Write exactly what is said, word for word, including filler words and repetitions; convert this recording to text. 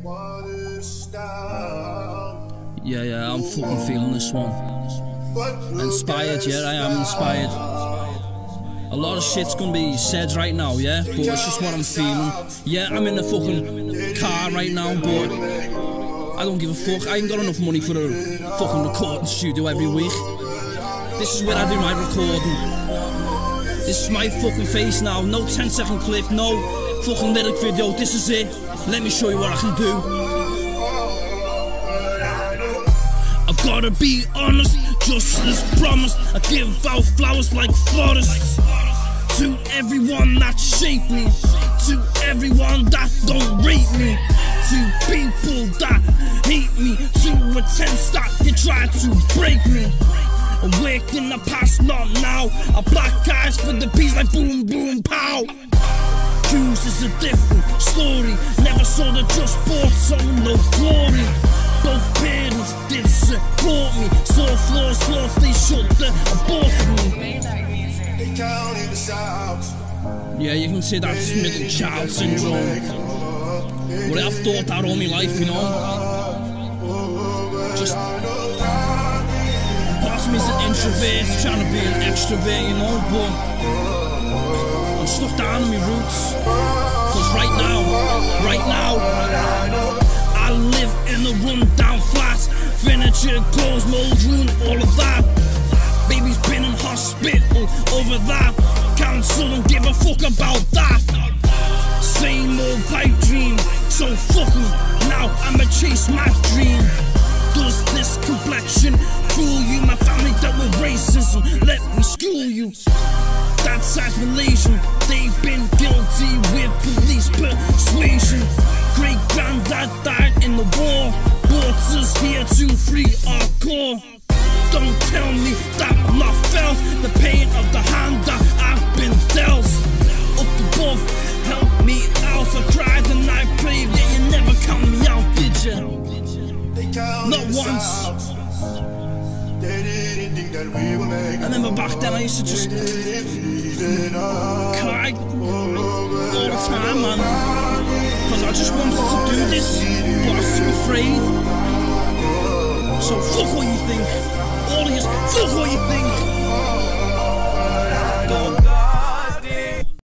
Yeah, yeah, I'm fucking feeling this one. Inspired, yeah, I am inspired. A lot of shit's gonna be said right now, yeah, but it's just what I'm feeling. Yeah, I'm in the fucking car right now, but I don't give a fuck. I ain't got enough money for a fucking recording studio every week. This is where I do my recording. This is my fucking face now. No ten second clip, no fucking lyric video. This is it. Let me show you what I can do. I've gotta be honest, just as promised. I give out flowers like florists. To everyone that shaped me, to everyone that don't rate me, to people that hate me, to attempts that you try to break me. Awake in the past, not now. I black eyes for the peace like boom, boom, pow. Choose is a different story. Never saw the just bought, so no glory. Both parents did support me. Saw flaws, flaws, they should have aborted me. Yeah, you can say that's middle child syndrome. But I've thought that all my life, you know. Just part of me's an introvert, trying to be an extrovert, you know, but I'm stuck down in my roots. Cause right now, right now, I live in a rundown flat. Furniture, clothes, mold, ruin, all of that. Baby's been in hospital over that. Council don't give a fuck about that. Same old pipe dream, so fucking now I'ma chase my dream. Does this complexion fool you? My family dealt with racism, let me school you. That side's Malaysian, they've been guilty with police persuasion. Great granddad died in the war, borders here to free our core. Don't tell me that love felt the pain of the hand that I've been dealt. Up above, help me out. I cried and I prayed, yeah, you never count me out, did you? Not once. I remember back then I used to just cry all the time, man. Cause I just wanted to do this, but I was too afraid. So fuck what you think. All of you, fuck what you think.